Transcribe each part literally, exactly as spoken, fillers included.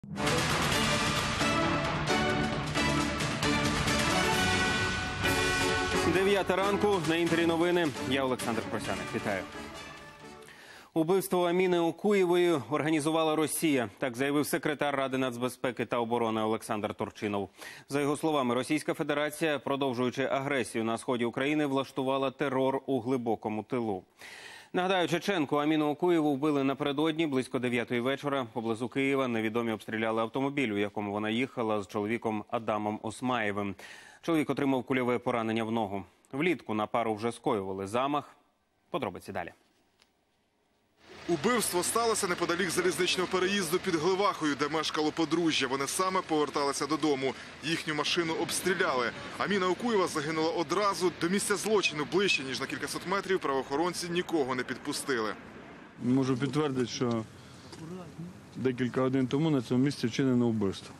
Дев'ята ранку, на Інтері новини. Я Олександр Просяник. Вітаю. Убивство Аміни Окуєвої організувала Росія. Так заявив секретар Ради нацбезпеки та оборони Олександр Турчинов. За його словами, Російська Федерація, продовжуючи агресію на сході України, влаштувала терор у глибокому тилу. Нагадаю, чеченку Аміну Окуєву вбили напередодні близько дев'ятої вечора. Поблизу Києва невідомі обстріляли автомобіль, у якому вона їхала з чоловіком Адамом Осмаєвим. Чоловік отримав кульове поранення в ногу. Влітку на пару вже скоювали замах. Подробиці далі. Убивство сталося неподалік залізничного переїзду під Гливахою, де мешкало подружжя. Вони саме поверталися додому. Їхню машину обстріляли. Аміна Окуєва загинула одразу. До місця злочину ближче, ніж на кількасот метрів, правоохоронці нікого не підпустили. Можу підтвердити, що декілька годин тому на цьому місці вчинено вбивство.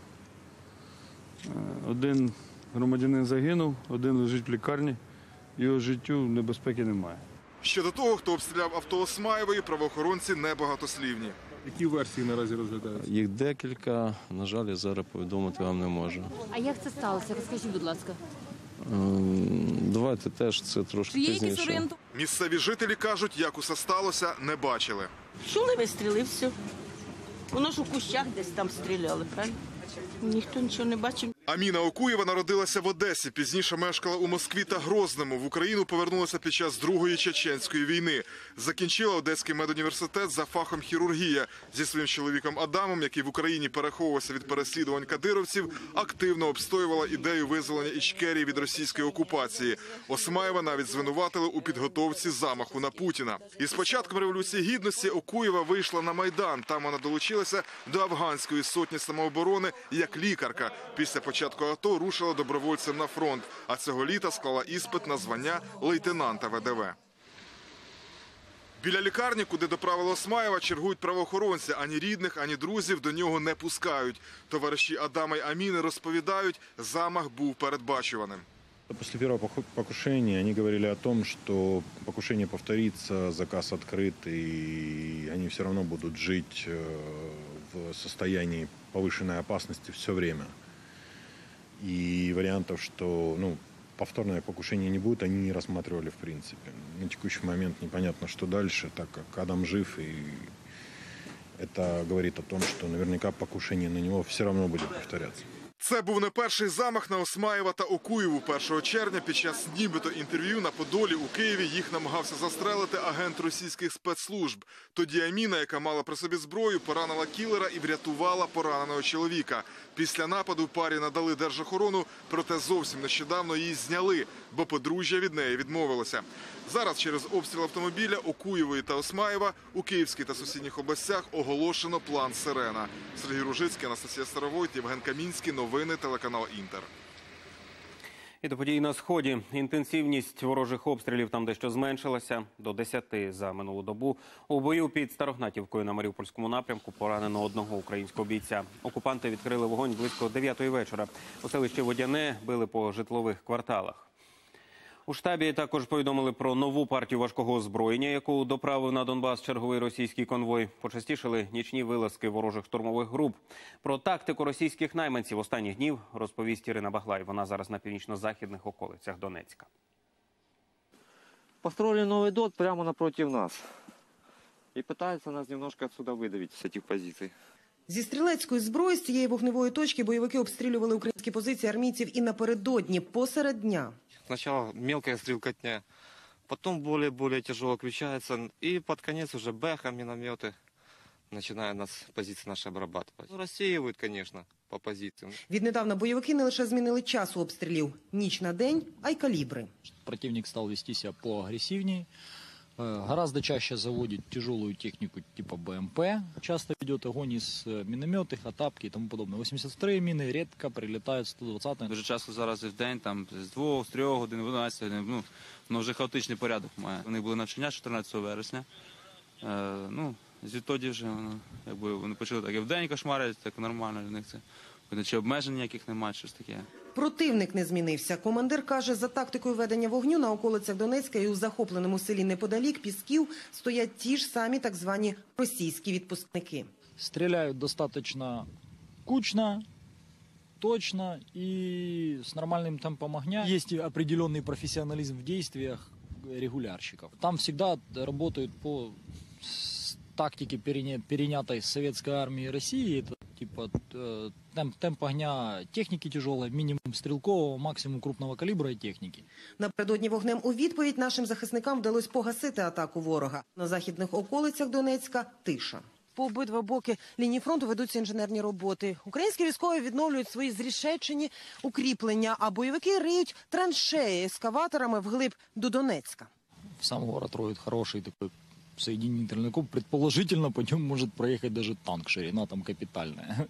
Один громадянин загинув, один лежить в лікарні. Його життю небезпеки немає. Щодо того, хто обстріляв авто Осмаєвої, правоохоронці небагатослівні. Які версії наразі розглядаються? Їх декілька, на жаль, я зараз повідомити вам не можу. А як це сталося? Розкажіть, будь ласка. Давайте теж це трошки пізніше. Місцеві жителі кажуть, як усе сталося, не бачили. Чули вистріли, все. Воно ж у кущах десь там стріляли, правильно? Ніхто нічого не бачив. Аміна Окуєва народилася в Одесі, пізніше мешкала у Москві та Грозному. В Україну повернулася під час Другої чеченської війни. Закінчила Одеський медуніверситет за фахом хірургія. Зі своїм чоловіком Адамом, який в Україні переховувався від переслідувань кадировців, активно обстоювала ідею визволення Ічкерії від російської окупації. Осмаєва навіть звинуватили у підготовці замаху на Путіна. І з початком Революції Гідності Окуєва вийшла на Майдан. Там вона долучилася до афганської сотні самооборони як лікарка. Після початку АТО рушила добровольцем на фронт, а цього літа склала іспит на звання лейтенанта ВДВ. Біля лікарні, куди доправила Осмаєва, чергують правоохоронці. Ані рідних, ані друзів до нього не пускають. Товариші Адама й Аміни розповідають, замах був передбачуваним. После первого покушения они говорили о том, что покушение повторится, заказ открыт, и они все равно будут жить в состоянии повышенной опасности все время. И вариантов, что ну, повторное покушение не будет, они не рассматривали в принципе. На текущий момент непонятно, что дальше, так как Адам жив, и это говорит о том, что наверняка покушение на него все равно будет повторяться. Це був не перший замах на Осмаєва та Окуєву. першого червня під час нібито інтерв'ю на Подолі у Києві їх намагався застрелити агент російських спецслужб. Тоді Аміна, яка мала при собі зброю, поранила кілера і врятувала пораненого чоловіка. Після нападу парі надали держохорону, проте зовсім нещодавно її зняли, бо подружжя від неї відмовилося. Зараз через обстріл автомобіля Окуєвої та Осмаєва у Київській та сусідніх областях оголошено план «Сирена». Сергій Ружицький, Анастасія Старовойт, Євген Камінський. Новини, телеканал «Інтер». І до подій на Сході. Інтенсивність ворожих обстрілів там дещо зменшилася. До десяти за минулу добу. У бою під Старогнатівкою на Маріупольському напрямку поранено одного українського бійця. Окупанти відкрили вогонь близько дев'ятої вечора. У селищі Водяне били по житлових кварталах. У штабі також повідомили про нову партію важкого озброєння, яку доправив на Донбас черговий російський конвой. Почастішали нічні вилазки ворожих штурмових груп. Про тактику російських найманців останніх днів розповість Ірина Баглай. Вона зараз на північно-західних околицях Донецька. Построили новый ДОТ прямо напротив нас. И пытаются нас немножко отсюда выдавить с этих позиций. Зі стрілецької зброї з цієї вогневої точки бойовики обстрілювали українські позиції армійців і напередодні, посеред дня. Сначала мелкая стрелкотня, потом более-более тяжело включается, и под конец уже бэха, минометы начинают нас, позиции наши обрабатывать. Ну, рассеивают, конечно, по позициям. Віднедавна бойовики не лише змінили час обстрілів, ніч на день, а й калібри. Противник стал вести себя поагрессивнее. Гораздо чаще заводит тяжелую технику типа БМП, часто ведет огонь из минометов, атапки и тому подобное. восемьдесят вторые мины редко прилетают сто двадцятые. Дуже часто зараз і в день, там, з двох, з трьох годин, дванадцяти годин, ну, воно вже хаотичний порядок має. Вони були навчання чотирнадцятого вересня, е, ну, звідтоді вже, воно, якби, вони почали так і в день кошмарять, так нормально для них це. Чи обмежень ніяких немає, щось таке. Противник не змінився. Командир каже, за тактикою ведення вогню на околицях Донецька і у захопленому селі неподалік Пісків стоять ті ж самі так звані російські відпускники. Стреляют достаточно кучно, точно и с нормальным темпом огня. Есть определенный профессионализм в действиях регулярщиков. Там всегда работают по тактике, перенятой с советской армии России. Это типа темп, темп огня техники тяжелой, минимум стрілкового, максимум крупного калібра і техніки. Напередодні вогнем у відповідь нашим захисникам вдалося погасити атаку ворога. На західних околицях Донецька – тиша. По обидва боки лінії фронту ведуться інженерні роботи. Українські військові відновлюють свої зрішечені укріплення, а бойовики риють траншеї ескаваторами вглиб до Донецька. В сам город роют хороший такой соединительный окоп. Предположительно, по нему может проехать даже танк, ширина там капитальная.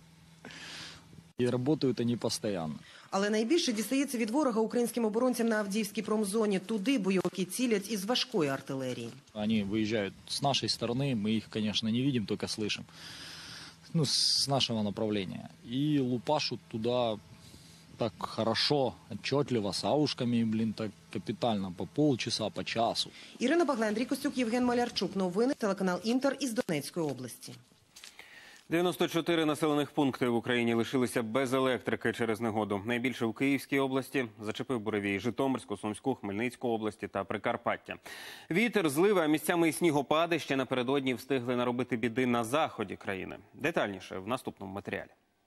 И работают они постоянно. Але найбільше дістається від ворога українським оборонцям на Авдіївській промзоні. Туди бойовики цілять із важкої артилерії. Они выезжают с нашей стороны, мы их, конечно, не видим, только слышим. Ну, с нашего направления. И лупашут туда так хорошо, отчетливо, с аушками, блин, так капитально, по полчаса, по часу. Ірина Баглай, Андрій Костюк, Євген Малярчук. Новини, телеканал «Інтер» із Донецької області. дев'яносто чотири населених пункти в Україні лишилися без електрики через негоду. Найбільше в Київській області, зачепив буревій Житомирську, Сумську, Хмельницьку області та Прикарпаття. Вітер, зливи, а місцями і снігопади ще напередодні встигли наробити біди на заході країни. Детальніше в наступному матеріалі.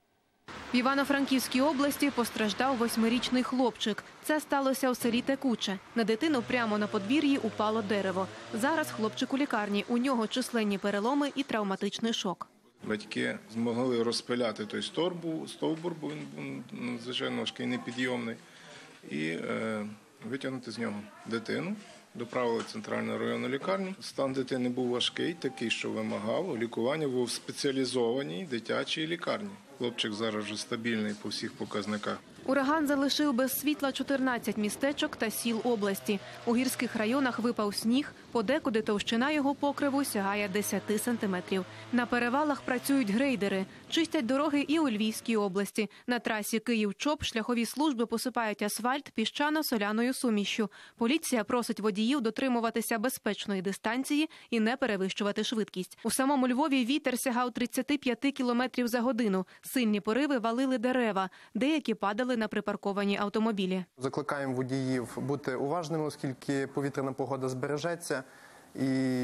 В Івано-Франківській області постраждав восьмирічний хлопчик. Це сталося у селі Текуче. На дитину прямо на подвір'ї упало дерево. Зараз хлопчик у лікарні. У нього численні переломи і травматичний шок. Батьки змогли розпиляти той стовбур, стовбур, бо він був надзвичайно важкий, непідйомний, і е, витягнути з нього дитину. Доправили в центральну районну лікарню. Стан дитини був важкий, такий, що вимагав лікування в спеціалізованій дитячій лікарні. Хлопчик зараз вже стабільний по всіх показниках. Ураган залишив без світла чотирнадцять містечок та сіл області. У гірських районах випав сніг, подекуди товщина його покриву сягає десять сантиметрів. На перевалах працюють грейдери, чистять дороги і у Львівській області. На трасі Київ-Чоп шляхові служби посипають асфальт піщано-соляною сумішшю. Поліція просить водіїв дотримуватися безпечної дистанції і не перевищувати швидкість. У самому Львові вітер сягав тридцять п'ять кілометрів за годину. Сильні пориви валили дерева, деякі падали на припарковані автомобілі. Закликаємо водіїв бути уважними, оскільки повітряна погода збережеться. І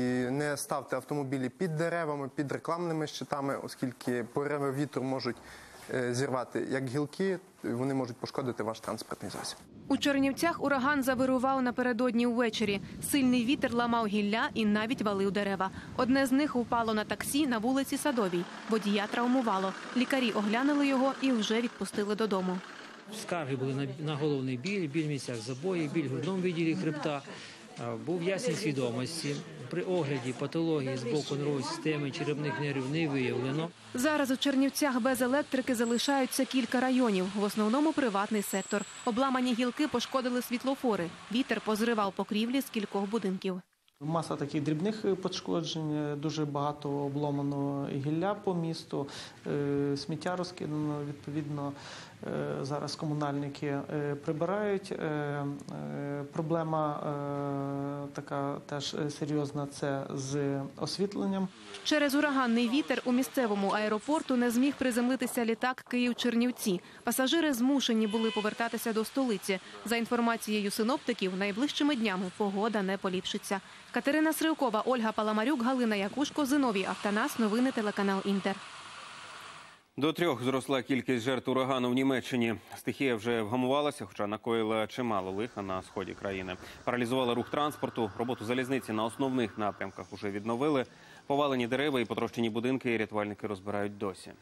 не ставте автомобілі під деревами, під рекламними щитами, оскільки пориви вітру можуть зірвати як гілки, вони можуть пошкодити ваш транспортний засіб. У Чернівцях ураган завирував напередодні ввечері. Сильний вітер ламав гілля і навіть валив дерева. Одне з них впало на таксі на вулиці Садовій. Водія травмувало. Лікарі оглянули його і вже відпустили додому. Скарги були на головний біль, біль в місцях забоїв, біль в грудному відділі хребта. Був ясність свідомості. При огляді патології з боку нервової системи черепних нервів не виявлено. Зараз у Чернівцях без електрики залишаються кілька районів, в основному приватний сектор. Обламані гілки пошкодили світлофори. Вітер позривав покрівлі з кількох будинків. Маса таких дрібних пошкоджень, дуже багато обломано гілля по місту, сміття розкидано, відповідно, зараз комунальники прибирають. Проблема така теж серйозна – це з освітленням. Через ураганний вітер у місцевому аеропорту не зміг приземлитися літак Київ-Чернівці. Пасажири змушені були повертатися до столиці. За інформацією синоптиків, найближчими днями погода не поліпшиться. Катерина Сривкова, Ольга Паламарюк, Галина Якушко, Зиновій Автонас. Новини, телеканал «Інтер». До трьох зросла кількість жертв урагану в Німеччині. Стихія вже вгамувалася, хоча накоїла чимало лиха на сході країни. Паралізувала рух транспорту, роботу залізниці на основних напрямках уже відновили. Повалені дерева і потрощені будинки рятувальники розбирають досі.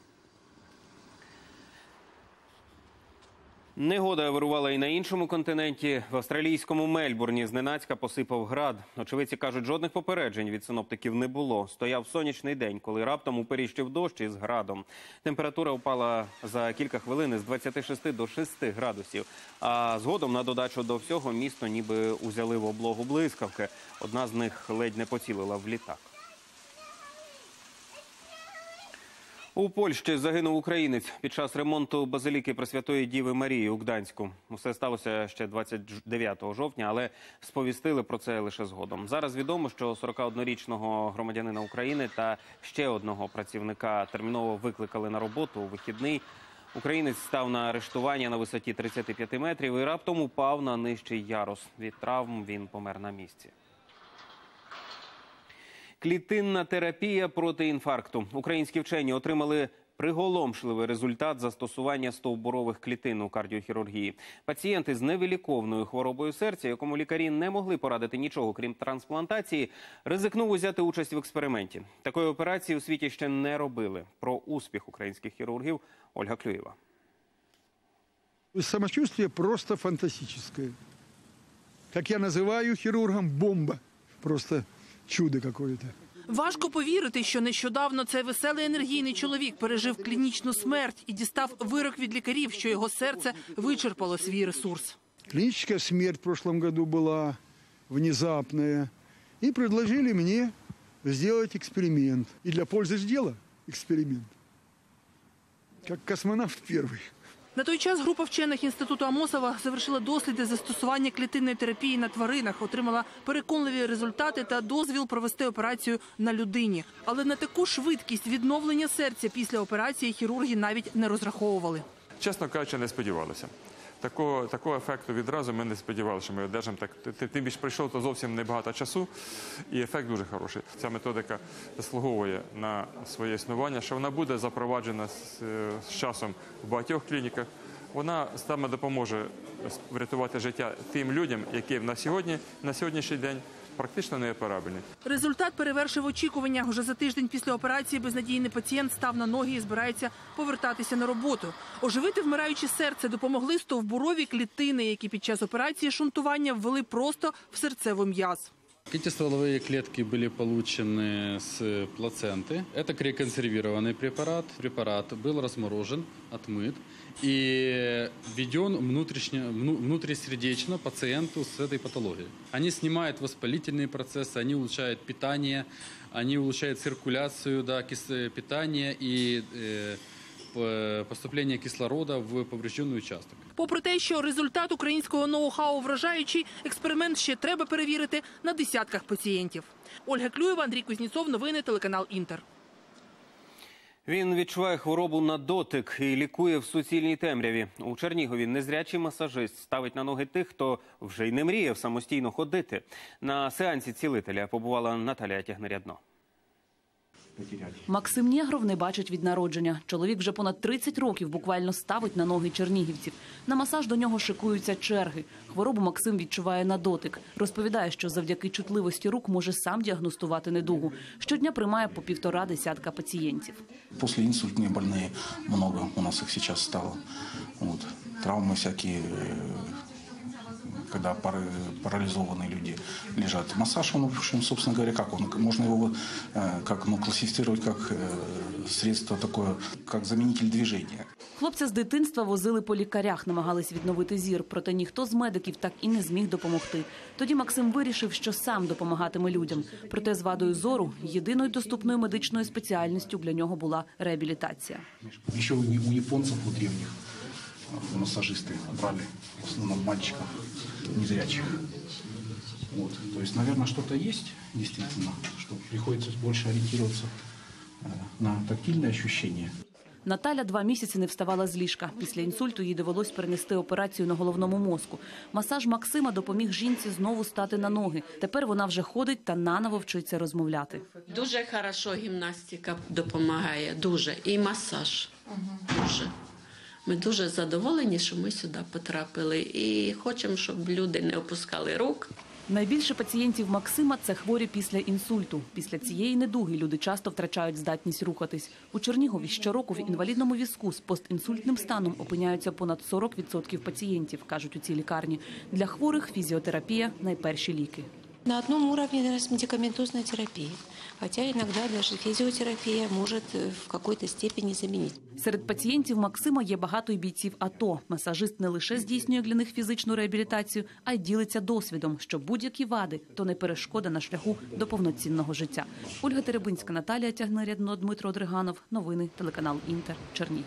Негода вирувала і на іншому континенті. В австралійському Мельбурні зненацька посипав град. Очевидці кажуть, жодних попереджень від синоптиків не було. Стояв сонячний день, коли раптом уперіщив дощ із градом. Температура впала за кілька хвилин з двадцяти шести до шести градусів. А згодом, на додачу до всього, місто ніби узяли в облогу блискавки. Одна з них ледь не поцілила в літак. У Польщі загинув українець під час ремонту базиліки Пресвятої Діви Марії у Гданську. Усе сталося ще двадцять дев'ятого жовтня, але сповістили про це лише згодом. Зараз відомо, що сорокаоднорічного громадянина України та ще одного працівника терміново викликали на роботу у вихідний. Українець став на арештування на висоті тридцяти п'яти метрів і раптом упав на нижчий ярус. Від травм він помер на місці. Клітинна терапія проти інфаркту. Українські вчені отримали приголомшливий результат застосування стовбурових клітин у кардіохірургії. Пацієнти з невиліковною хворобою серця, якому лікарі не могли порадити нічого, крім трансплантації, ризикнув взяти участь в експерименті. Такої операції у світі ще не робили. Про успіх українських хірургів Ольга Клюєва. Самочувствие просто фантастическое. Как я называю хирургом, бомба. Просто чудо какое-то. Важко повірити, що нещодавно цей веселий енергійний чоловік пережив клінічну смерть і дістав вирок від лікарів, що його серце вичерпало свій ресурс. Клиническая смерть в прошлом году была внезапная. И предложили мне сделать эксперимент. И для пользы дела эксперимент. Как космонавт первый. На той час група вчених Інституту Амосова завершила досліди застосування клітинної терапії на тваринах, отримала переконливі результати та дозвіл провести операцію на людині. Але на таку швидкість відновлення серця після операції хірурги навіть не розраховували. Чесно кажучи, не сподівалися. Такого, такого ефекту відразу ми не сподівалися, що ми одержимо. Так, тим більше пройшло то зовсім небагато часу, і ефект дуже хороший. Ця методика заслуговує на своє існування, що вона буде запроваджена з, з часом в багатьох клініках. Вона саме допоможе врятувати життя тим людям, які на сьогодні, на сьогоднішній день практично неоперабельні. Результат перевершив очікування. Уже за тиждень після операції безнадійний пацієнт став на ноги і збирається повертатися на роботу. Оживити вмираюче серце допомогли стовбурові клітини, які під час операції шунтування ввели просто в серцевий м'яз. Эти стволовые клетки были получены с плаценты. Это креконсервированный препарат. Препарат был разморожен, отмыт и введен внутрисердечно пациенту с этой патологией. Они снимают воспалительные процессы, они улучшают питание, они улучшают циркуляцию, да, питания и э, поступлення кислорода в повреждений участок. Попри те, що результат українського ноу-хау вражаючий, експеримент ще треба перевірити на десятках пацієнтів. Ольга Клюєва, Андрій Кузнєцов, новини, телеканал «Інтер». Він відчуває хворобу на дотик і лікує в суцільній темряві. У Чернігові незрячий масажист ставить на ноги тих, хто вже й не мріяв самостійно ходити. На сеансі цілителя побувала Наталія Тягнерядно. Максим Нєгров не бачить від народження. Чоловік вже понад тридцять років буквально ставить на ноги чернігівців. На масаж до нього шикуються черги. Хворобу Максим відчуває на дотик. Розповідає, що завдяки чутливості рук може сам діагностувати недугу. Щодня приймає по півтора десятка пацієнтів. Після інсультні больні багато у нас їх зараз стало. Вот. Травми всякі, когда парализованные люди лежат. Массаж, он, в общем, собственно говоря, как он, можно его как, ну, классифицировать как средство такое, как заменитель движения. Хлопця з дитинства возили по лікарях, намагались відновити зір, проте ніхто з медиків так і не зміг допомогти. Тоді Максим вирішив, що сам допомагатиме людям. Проте з вадою зору єдиною доступною медичною спеціальністю для нього була реабілітація. Ще у японців, у древніх, массажисты брали в основном мальчиков незрячих. Вот. То есть, наверное, что-то есть, действительно, что приходится больше ориентироваться на тактильные ощущения. Наталя два місяці не вставала з ліжка. Після інсульту їй довелось перенести операцію на головному мозку. Масаж Максима допоміг жінці знову стати на ноги. Тепер вона вже ходить та наново вчиться розмовляти. Дуже хорошо гімнастика допомагає, дуже. І масаж. Дуже. Ми дуже задоволені, що ми сюди потрапили і хочемо, щоб люди не опускали рук. Найбільше пацієнтів Максима – це хворі після інсульту. Після цієї недуги люди часто втрачають здатність рухатись. У Чернігові щороку в інвалідному візку з постінсультним станом опиняються понад сорок відсотків пацієнтів, кажуть у цій лікарні. Для хворих фізіотерапія – найперші ліки. на одном уровне наверное, с медикаментозной терапией. Хотя иногда даже физиотерапия может в какой-то степени заменить. Серед пацієнтів Максима є багато й бійців АТО. Масажист не лише здійснює для них фізичну реабілітацію, а й ділиться досвідом, що будь-які вади – то не перешкода на шляху до повноцінного життя. Ольга Теребинська, Наталія Тягнирядно, Дмитро Дриганов. Новини, телеканал Інтер, Чернігів.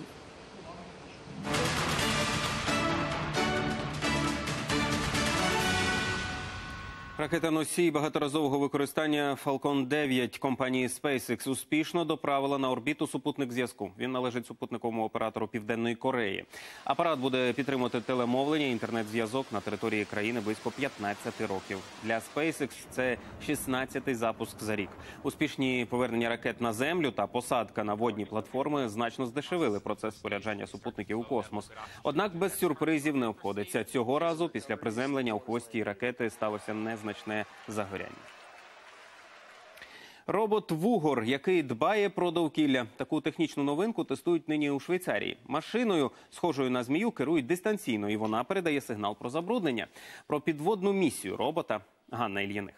Ракета-носій багаторазового використання Falcon дев'ять компанії SpaceX успішно доправила на орбіту супутник зв'язку. Він належить супутниковому оператору Південної Кореї. Апарат буде підтримувати телемовлення, інтернет-зв'язок на території країни близько п'ятнадцяти років. Для SpaceX це шістнадцятий запуск за рік. Успішні повернення ракет на Землю та посадка на водні платформи значно здешевили процес споряджання супутників у космос. Однак без сюрпризів не обходиться. Цього разу після приземлення у хвості ракети сталося незначне загоряння. Робот Вугор, який дбає про довкілля. Таку технічну новинку тестують нині у Швейцарії. Машиною, схожою на змію, керують дистанційно, і вона передає сигнал про забруднення. Про підводну місію робота Ганна Ільїних.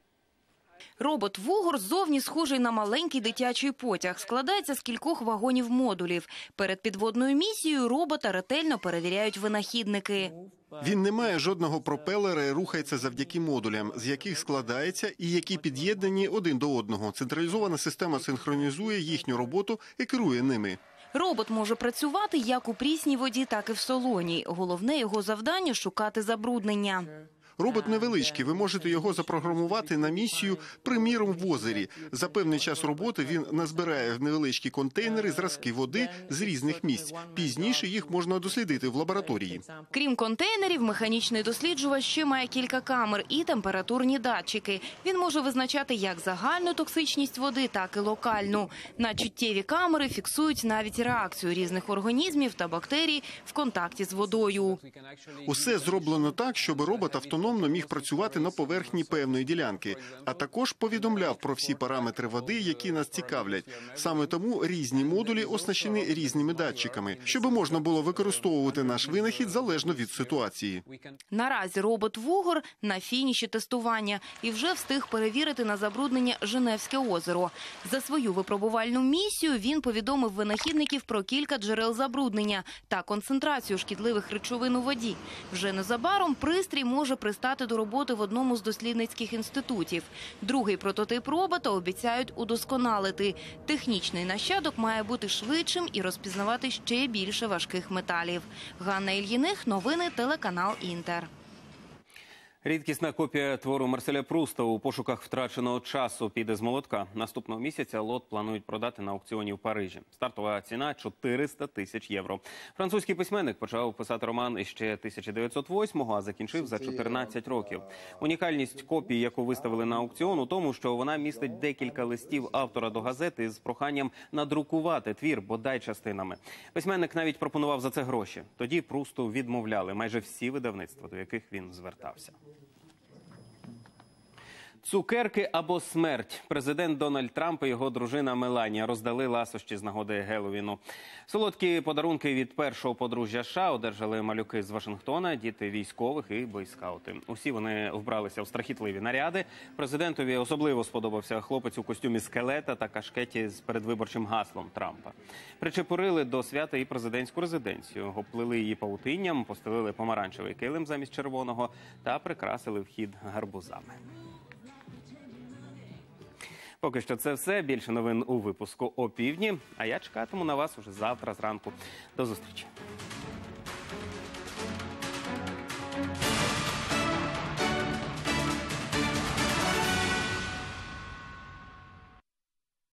Робот «Вугор» ззовні схожий на маленький дитячий потяг. Складається з кількох вагонів-модулів. Перед підводною місією робота ретельно перевіряють винахідники. Він не має жодного пропелера і рухається завдяки модулям, з яких складається і які під'єднані один до одного. Централізована система синхронізує їхню роботу і керує ними. Робот може працювати як у прісній воді, так і в солоній. Головне його завдання – шукати забруднення. Робот невеличкий, ви можете його запрограмувати на місію, приміром, в озері. За певний час роботи він назбирає в невеличкі контейнери зразки води з різних місць. Пізніше їх можна дослідити в лабораторії. Крім контейнерів, механічний досліджувач ще має кілька камер і температурні датчики. Він може визначати як загальну токсичність води, так і локальну. На чуттєві камери фіксують навіть реакцію різних організмів та бактерій в контакті з водою. Усе зроблено так, щоб робот автономно міг працювати на поверхні певної ділянки, а також повідомляв про всі параметри води, які нас цікавлять. Саме тому різні модулі оснащені різними датчиками, щоб можна було використовувати наш винахід залежно від ситуації. Наразі робот «Вугор» на фініші тестування і вже встиг перевірити на забруднення Женевське озеро. За свою випробувальну місію він повідомив винахідників про кілька джерел забруднення та концентрацію шкідливих речовин у воді. Вже незабаром пристрій може пристати до роботи в одному з дослідницьких інститутів. Другий прототип робота обіцяють удосконалити. Технічний нащадок має бути швидшим і розпізнавати ще більше важких металів. Ганна Ільїних, новини, телеканал Інтер. Рідкісна копія твору Марселя Пруста у пошуках втраченого часу піде з молотка. Наступного місяця лот планують продати на аукціоні в Парижі. Стартова ціна – чотириста тисяч євро. Французький письменник почав писати роман іще тисяча дев'ятсот восьмого, а закінчив за чотирнадцять років. Унікальність копії, яку виставили на аукціон, у тому, що вона містить декілька листів автора до газети з проханням надрукувати твір бодай частинами. Письменник навіть пропонував за це гроші. Тоді Прусту відмовляли майже всі видавництва, до яких він звертався. Цукерки або смерть. Президент Дональд Трамп і його дружина Меланія роздали ласощі з нагоди Геловіну. Солодкі подарунки від першого подружжя США одержали малюки з Вашингтона, діти військових і бойскаути. Усі вони вбралися в страхітливі наряди. Президентові особливо сподобався хлопець у костюмі скелета та кашкеті з передвиборчим гаслом Трампа. Причепурили до свята і президентську резиденцію. Обплили її павутинням, постелили помаранчевий килим замість червоного та прикрасили вхід гарбузами. Поки що це все. Більше новин у випуску о півдні. А я чекатиму на вас уже завтра зранку. До зустрічі.